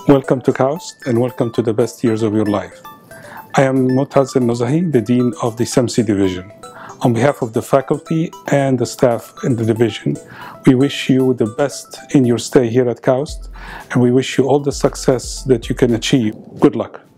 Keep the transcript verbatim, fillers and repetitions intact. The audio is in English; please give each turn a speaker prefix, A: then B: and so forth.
A: Welcome to KAUST and welcome to the best years of your life. I am Motaz Al-Nozahi, the Dean of the SAMSI Division. On behalf of the faculty and the staff in the division, we wish you the best in your stay here at KAUST, and we wish you all the success that you can achieve. Good luck.